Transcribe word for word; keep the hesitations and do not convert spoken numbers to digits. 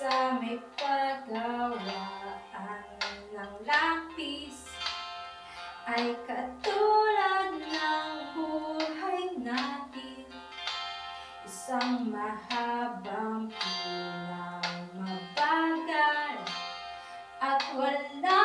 sa may paggawaan ng lapis ay katulad ng buhay natin, isang mahabang pulang mabagal at wala